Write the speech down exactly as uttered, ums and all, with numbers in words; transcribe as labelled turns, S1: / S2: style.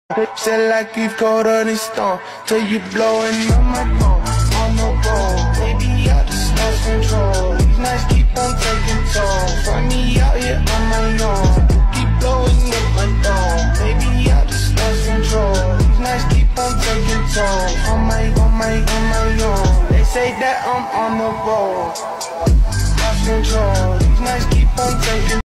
S1: Said like you've colder than storm, till you blowing up my phone. On the road, baby, I just lost control. These nights keep on taking toll. Find me out here on my own. You keep blowing up my phone. Baby, I just lost control. These nights keep on taking toll. On my, on my, on my own. They say that I'm on the road. Lost control. These nights keep on taking